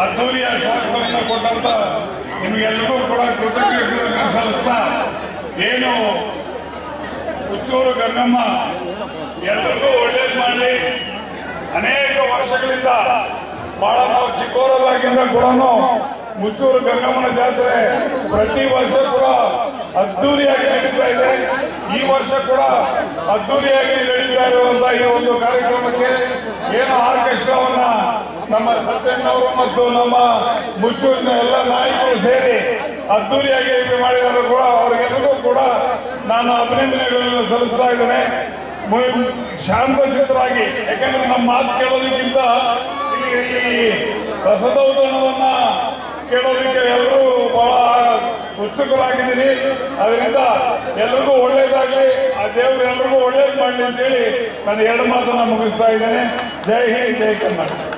ಅದ್ದೂರಿಯ ಸ್ವಾಗತವನ್ನು ಕೊಟ್ಟಂತ ನಿಮಗೆಲ್ಲರಿಗೂ ಕೂಡ ಕೃತಜ್ಞತೆ ಸಲ್ಲಿಸ್ತಾ ಏನು ಮುಷ್ಟೂರು ಗಂಗಮ್ಮ ಎಲ್ಲರಿಗೂ ಒಳ್ಳೇದು ಮಾಡಲಿ. ಅನೇಕ ವರ್ಷಗಳಿಂದ ಬಹಳ ನಾವು ಚಿಕ್ಕವರದಾಗಿಂದ ಕೂಡ ಮುಷ್ಟೂರು ಗಂಗಮ್ಮನ ಜಾತ್ರೆ ಪ್ರತಿ ವರ್ಷ ಕೂಡ ಅದ್ದೂರಿಯಾಗಿ ನಡೀತಾ ಇದೆ. ಈ ವರ್ಷ ಕೂಡ ಅದ್ದೂರಿಯಾಗಿ ನಡೀತಾ ಇರುವಂತಹ ಈ ಒಂದು ಕಾರ್ಯಕ್ರಮಕ್ಕೆ ಏನು ಆರ್ಕೆಸ್ಟ್ರಾವನ್ನ ನಮ್ಮ ಸತ್ಯಣ್ಣವರು ಮತ್ತು ನಮ್ಮ ಮುಷ್ಟೂರಿನ ಎಲ್ಲ ನಾಯಕರು ಸೇರಿ ಅದ್ದೂರಿಯಾಗಿ ಮಾಡಿದರೂ ಕೂಡ ಅವರಿಗೆಲ್ಲರಿಗೂ ಕೂಡ ನಾನು ಅಭಿನಂದನೆಗಳನ್ನು ಸಲ್ಲಿಸ್ತಾ ಇದ್ದೇನೆ. ಶಾಂತಚಿತ್ತರಾಗಿ, ಯಾಕಂದ್ರೆ ನಮ್ಮ ಮಾತು ಕೇಳೋದಕ್ಕಿಂತ ಈ ರಸದೌತಣವನ್ನ ಕೇಳೋದಕ್ಕೆ ಎಲ್ಲರೂ ಬಹಳ ಉತ್ಸುಕರಾಗಿದ್ದೀರಿ. ಅದರಿಂದ ಎಲ್ಲರಿಗೂ ಒಳ್ಳೇದಾಗಲಿ, ಆ ದೇವರು ಎಲ್ಲರಿಗೂ ಒಳ್ಳೇದು ಮಾಡಲಿ ಅಂತೇಳಿ ನಾನು ಎರಡು ಮಾತನ್ನ ಮುಗಿಸ್ತಾ ಇದ್ದೇನೆ. ಜೈ ಹಿಂದ್, ಜೈ ಕರ್ನಾಟಕ.